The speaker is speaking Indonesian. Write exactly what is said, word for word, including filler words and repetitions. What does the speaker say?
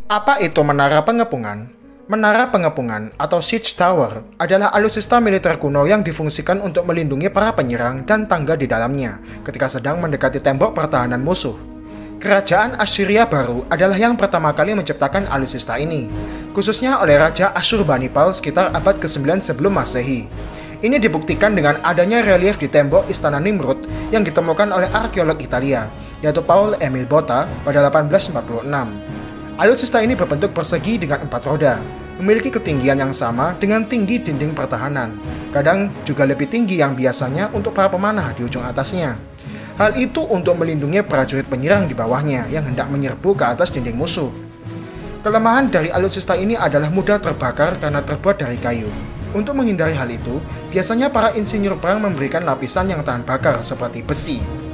Apa itu Menara Pengepungan? Menara Pengepungan atau Siege Tower adalah alutsista militer kuno yang difungsikan untuk melindungi para penyerang dan tangga di dalamnya ketika sedang mendekati tembok pertahanan musuh. Kerajaan Assyria baru adalah yang pertama kali menciptakan alutsista ini, khususnya oleh Raja Asyurbanipal sekitar abad kesembilan sebelum Masehi. Ini dibuktikan dengan adanya relief di tembok Istana Nimrud yang ditemukan oleh arkeolog Italia, yaitu Paul Emile Botta pada delapan belas empat puluh enam. Alutsista ini berbentuk persegi dengan empat roda, memiliki ketinggian yang sama dengan tinggi dinding pertahanan, kadang juga lebih tinggi yang biasanya untuk para pemanah di ujung atasnya. Hal itu untuk melindungi prajurit penyerang di bawahnya yang hendak menyerbu ke atas dinding musuh. Kelemahan dari alutsista ini adalah mudah terbakar karena terbuat dari kayu. Untuk menghindari hal itu, biasanya para insinyur perang memberikan lapisan yang tahan bakar seperti besi.